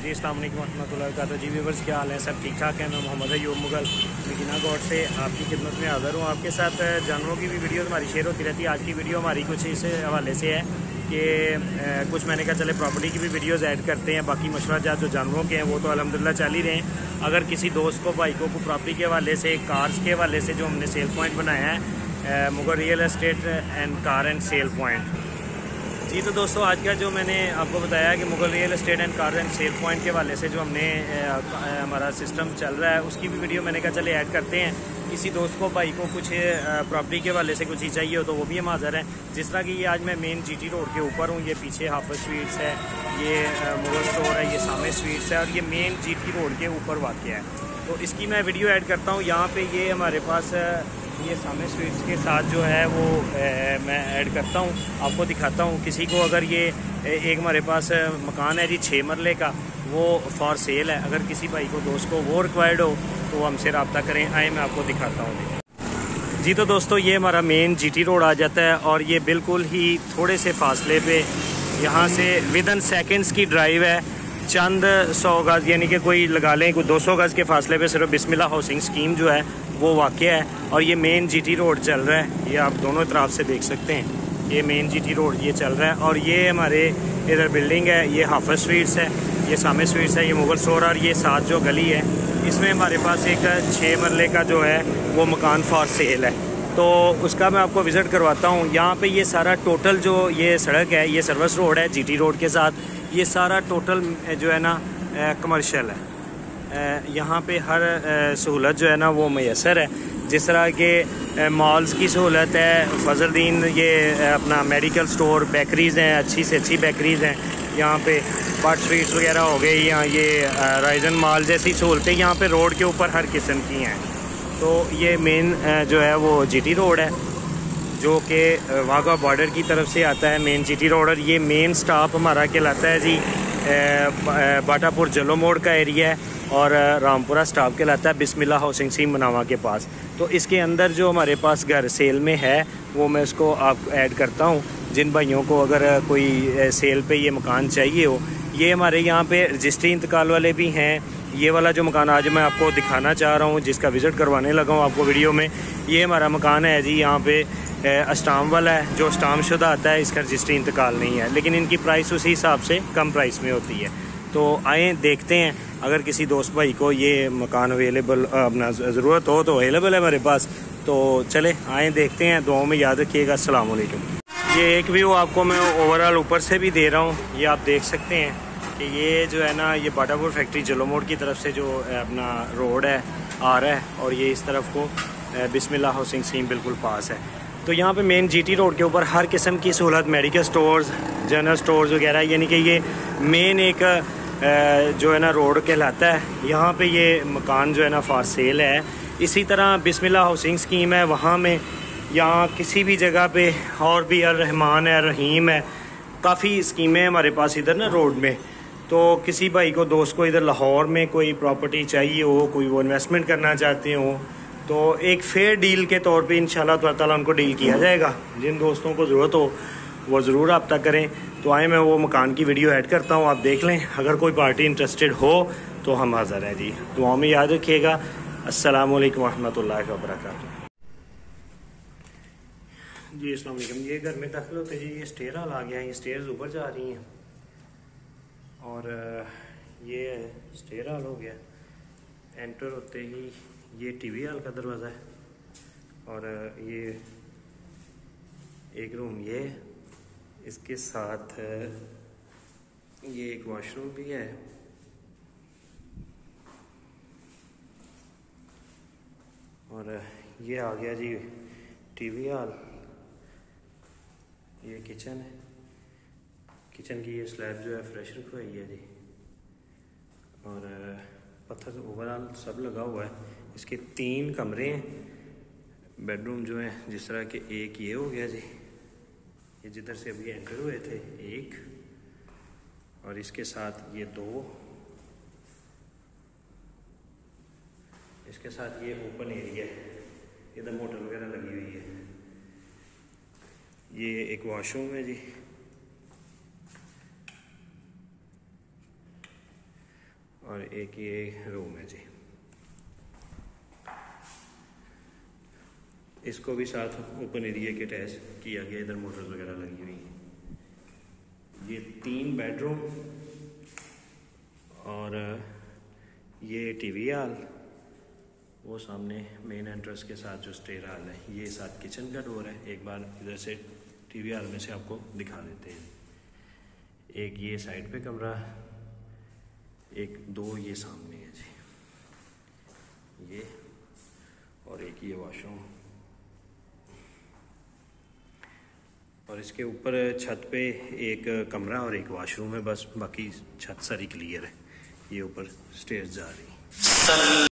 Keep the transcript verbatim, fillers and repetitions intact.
जी अस्सलाम वालेकुम रहमतुल्लाहि व बरकातहू। जी व्यूअर्स क्या हाल है, सब ठीक ठाक है। मैं मोहम्मद अयूब मुगल मदीना गौड से आपकी खिदमत में हाज़िर हूँ। आपके साथ जानवरों की भी वीडियो हमारी शेयर होती रहती है। आज की वीडियो हमारी कुछ इस हवाले से है कि कुछ मैंने कहा चले प्रॉपर्टी की भी वीडियोज़ ऐड करते हैं। बाकी मशवरा जात जो जानवरों के हैं वो तो अल्हम्दुलिल्लाह चल ही रहे हैं। अगर किसी दोस्त को भाई को प्रॉपर्टी के हवाले से, कार्स के हवाले से जो हमने सेल पॉइंट बनाया है Mughal real estate and car and sale point. जी तो दोस्तों आज का जो मैंने आपको बताया कि Mughal real estate and car and sale point के हवाले से जो हमने हमारा सिस्टम चल रहा है उसकी भी वीडियो मैंने कहा चले ऐड करते हैं। किसी दोस्त को भाई को कुछ प्रॉपर्टी के हवाले से कुछ ही चाहिए हो तो वो भी हम हाज़िर हैं। जिस तरह कि ये आज मैं मेन जीटी रोड के ऊपर हूँ। ये पीछे हाफिज स्वीट्स है, ये मुगल स्टोर है, ये सामे स्वीट्स है और ये मेन जीटी रोड के ऊपर वाक़ है। तो इसकी मैं वीडियो ऐड करता हूँ। यहाँ पर ये हमारे पास ये सामे स्वीट्स के साथ जो है वो ए, मैं ऐड करता हूँ, आपको दिखाता हूँ। किसी को अगर ये एक हमारे पास मकान है जी छः मरले का, वो फॉर सेल है। अगर किसी भाई को दोस्त को वो रिक्वायर्ड हो तो हमसे रब्ता करें। आए मैं आपको दिखाता हूँ। जी तो दोस्तों ये हमारा मेन जीटी रोड आ जाता है और ये बिल्कुल ही थोड़े से फासले पे यहाँ से विद इन सेकेंड्स की ड्राइव है। चंद सौ गज़ यानी कि कोई लगा लें कोई दो सौ गज़ के फासले पे सिर्फ बिस्मिल्लाह हाउसिंग स्कीम जो है वो वाक़या है। और ये मेन जीटी रोड चल रहा है, ये आप दोनों तरफ से देख सकते हैं। ये मेन जीटी रोड ये चल रहा है और ये हमारे इधर बिल्डिंग है, ये हाफिज स्वीट्स है, ये सामे स्वीट्स है, ये मुगल स्टोर और ये साथ जो गली है इसमें हमारे पास एक छः मरले का जो है वो मकान फॉर सेल है। तो उसका मैं आपको विज़िट करवाता हूँ। यहाँ पे ये सारा टोटल जो ये सड़क है ये सर्विस रोड है जीटी रोड के साथ। ये सारा टोटल जो है ना कमर्शियल है। यहाँ पे हर सहूलत जो है ना वो मैसर है। जिस तरह के मॉल्स की सहूलत है, फजलदीन ये अपना मेडिकल स्टोर, बेकरीज़ हैं, अच्छी से अच्छी बेकरीज़ हैं यहाँ पे, बट स्वीट्स वगैरह हो गई, यहाँ ये राइजन मॉल जैसी सहूलतें यहाँ पे रोड के ऊपर हर किस्म की हैं। तो ये मेन जो है वो जीटी रोड है जो कि वाघा बॉर्डर की तरफ से आता है, मेन जीटी रोड। और ये मेन स्टॉप हमारा कहलाता है जी बाटापुर जलो मोड़ का एरिया है और रामपुरा स्टॉप कहलाता है बिस्मिल्लाह हाउसिंग स्कीम मनावा के पास। तो इसके अंदर जो हमारे पास घर सेल में है वो मैं इसको आप ऐड करता हूँ। जिन भाइयों को अगर कोई सेल पे ये मकान चाहिए हो, ये हमारे यहाँ पे रजिस्ट्री इंतकाल वाले भी हैं। ये वाला जो मकान आज मैं आपको दिखाना चाह रहा हूँ, जिसका विज़िट करवाने लगा हूँ आपको वीडियो में, ये हमारा मकान है जी। यहाँ पे अस्टाम वाला है, जो अस्टाम शुदा आता है इसका रजिस्ट्री इंतकाल नहीं है, लेकिन इनकी प्राइस उसी हिसाब से कम प्राइस में होती है। तो आए देखते हैं, अगर किसी दोस्त भाई को ये मकान अवेलेबल अपना ज़रूरत हो तो अवेलेबल है मेरे पास। तो चले आए देखते हैं। दुआओं में याद रखिएगा। अस्सलाम वालेकुम। ये एक व्यू आपको मैं ओवरऑल ऊपर से भी दे रहा हूँ, ये आप देख सकते हैं कि ये जो है ना ये बाटापुर फैक्ट्री जलो मोड़ की तरफ से जो अपना रोड है आ रहा है और ये इस तरफ को बिस्मिल्लाह हाउसिंग स्कीम बिल्कुल पास है। तो यहाँ पे मेन जीटी रोड के ऊपर हर किस्म की सहूलत, मेडिकल स्टोर्स, जनरल स्टोर्स वगैरह, यानी कि ये मेन एक जो है ना रोड कहलाता है। यहाँ पे ये मकान जो है ना फॉर सेल है। इसी तरह बिस्मिल्लाह हाउसिंग स्कीम है वहाँ में, यहाँ किसी भी जगह पे और भी अर रहमान है, रहीम है, काफ़ी स्कीमें हमारे पास इधर ना रोड में। तो किसी भाई को दोस्त को इधर लाहौर में कोई प्रॉपर्टी चाहिए हो, कोई वो इन्वेस्टमेंट करना चाहते हो, तो एक फेयर डील के तौर पे इंशाल्लाह ताला उनको डील किया जाएगा। जिन दोस्तों को ज़रूरत हो वो ज़रूर रब्ता करें। तो आए मैं वो मकान की वीडियो ऐड करता हूँ, आप देख लें। अगर कोई पार्टी इंटरेस्टेड हो तो हम हाज़िर हैं जी। दुआओं में याद रखिएगा। अस्सलाम वालेकुम रहमतुल्लाहि व बरकातहू। जी अस्सलाम वालेकुम। ये घर में दाखिल होते जी ये स्टेयर हाल आ गया है, ये स्टेयर्स ऊपर जा रही हैं और ये स्टेयर हाल हो गया। एंटर होते ही ये टीवी हाल का दरवाज़ा है और ये एक रूम ये है, इसके साथ ये एक वॉशरूम भी है और ये आ गया जी टीवी हाल। ये किचन है, किचन की ये स्लैब जो है फ्रेश रखवाई है जी और पत्थर ओवरऑल सब लगा हुआ है। इसके तीन कमरे हैं, बेडरूम जो है जिस तरह के, एक ये हो गया जी, ये जिधर से अभी एंटर हुए थे एक, और इसके साथ ये दो, इसके साथ ये ओपन एरिया है, इधर मोटर वगैरह लगी हुई है। ये एक वॉशरूम है जी। और एक ये रूम है जी। इसको भी साथ ओपन एरिया के अटैच किया गया, इधर मोटर्स वगैरह लगी हुई हैं। ये तीन बेडरूम और ये टीवी हॉल, वो सामने मेन एंट्रेंस के साथ जो स्टेयर हॉल है, ये साथ किचन का डोर है। एक बार इधर से टीवी हॉल में से आपको दिखा देते हैं। एक ये साइड पे कमरा, एक दो ये सामने है जी ये, और एक ये वॉशरूम। और इसके ऊपर छत पे एक कमरा और एक वॉशरूम है बस, बाकी छत सारी क्लियर है। ये ऊपर स्टेयर्स जा रही हैं।